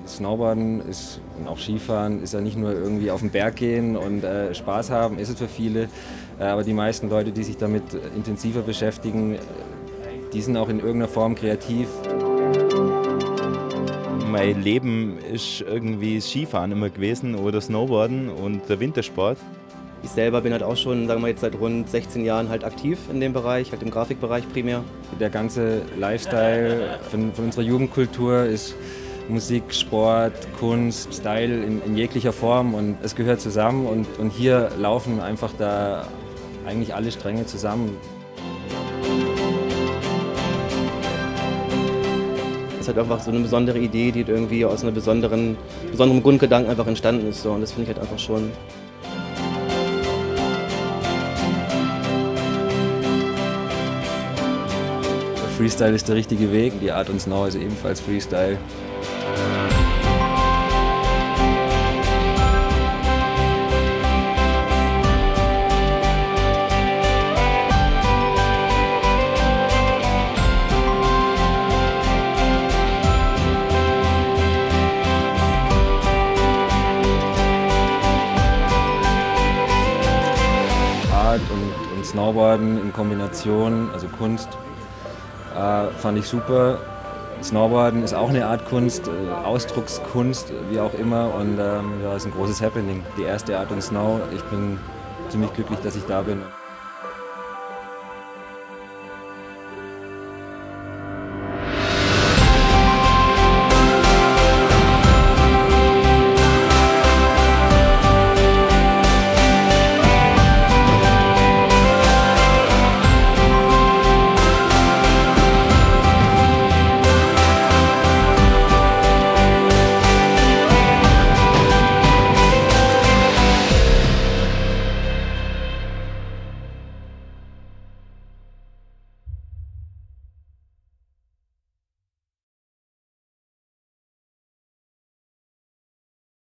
Snowboarden und auch Skifahren ist ja nicht nur irgendwie auf den Berg gehen und Spaß haben, ist es für viele. Aber die meisten Leute, die sich damit intensiver beschäftigen, die sind auch in irgendeiner Form kreativ. Mein Leben ist irgendwie Skifahren immer gewesen oder Snowboarden und der Wintersport. Ich selber bin halt auch schon, sagen wir jetzt seit rund 16 Jahren halt aktiv in dem Bereich, halt im Grafikbereich primär. Der ganze Lifestyle von unserer Jugendkultur ist Musik, Sport, Kunst, Style in jeglicher Form und es gehört zusammen und hier laufen einfach da eigentlich alle Stränge zusammen. Das ist halt einfach so eine besondere Idee, die irgendwie aus einem besonderen Grundgedanken einfach entstanden ist. So. Und das finde ich halt einfach schon. Freestyle ist der richtige Weg, die Art und Snow ist ebenfalls Freestyle. Art und Snowboarden in Kombination, also Kunst, fand ich super. Snowboarden ist auch eine Art Kunst, Ausdruckskunst, wie auch immer. Und ja, ist ein großes Happening. Die erste Art und Snow. Ich bin ziemlich glücklich, dass ich da bin.